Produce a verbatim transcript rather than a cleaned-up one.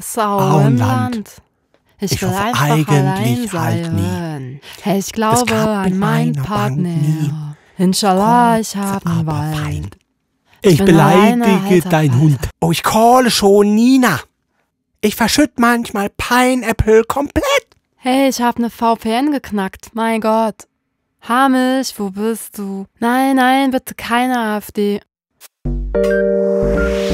Sau Auenland. im Land. Ich, Ich will hoffe einfach eigentlich allein halt nie. sein. Hey, ich glaube klappt an mit meinen meiner Bank nie. Partner. Inshallah, Gott ich hab sei einen aber Wald. fein. Ich Ich bin alleine, beleidige alter deinen Falter. Hund. Oh, ich calle schon Nina. Ich verschütt manchmal Pineapple komplett. Hey, ich hab ne V P N geknackt. Mein Gott. Hamish, wo bist du? Nein, nein, bitte keine AfD.